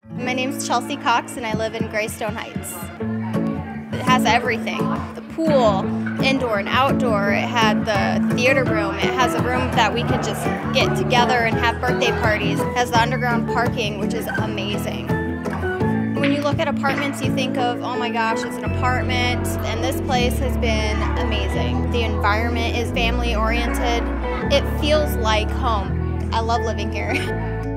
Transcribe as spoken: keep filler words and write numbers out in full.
My name's Chelsea Cox and I live in Graystone Heights. It has everything. The pool, indoor and outdoor. It had the theater room. It has a room that we could just get together and have birthday parties. It has the underground parking, which is amazing. When you look at apartments, you think of, oh my gosh, it's an apartment, and this place has been amazing. The environment is family oriented. It feels like home. I love living here.